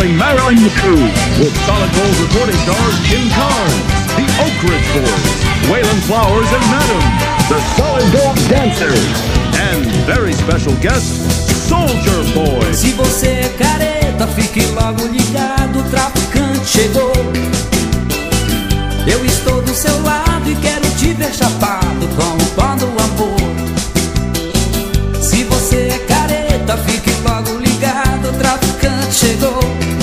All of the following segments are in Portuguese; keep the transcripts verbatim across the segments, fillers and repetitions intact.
starring Marilyn McCoo, with Solid Gold reporting stars Jim Carnes, the Oak Ridge Boys, Waylon Flowers and Madam, the Solid Gold Dancers, and very special guest, Soldier Boy. Se você é careta, fique logo ligado, o traficante chegou. Eu estou do seu lado e quero te ver chapado com o pó do amor. Se você é careta, fique logo ligado, o traficante chegou.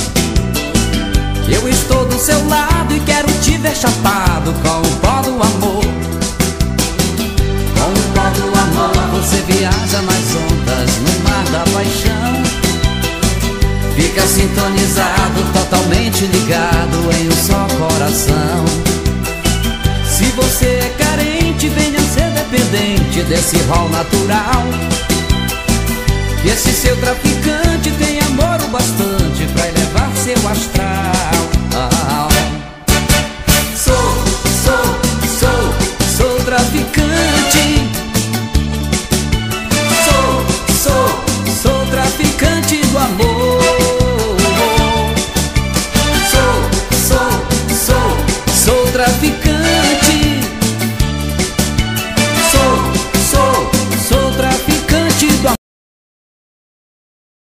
Eu estou do seu lado e quero te ver chapado com o pó do amor. Com o pó do amor você viaja nas ondas no mar da paixão. Fica sintonizado, totalmente ligado em um só coração. Se você é carente, venha ser dependente desse rol natural. Que esse seu traficante tem amor o bastante pra elevar seu astral. Ah, sou, sou, sou, sou traficante. Sou, sou, sou traficante do amor. Sou, sou, sou, sou traficante.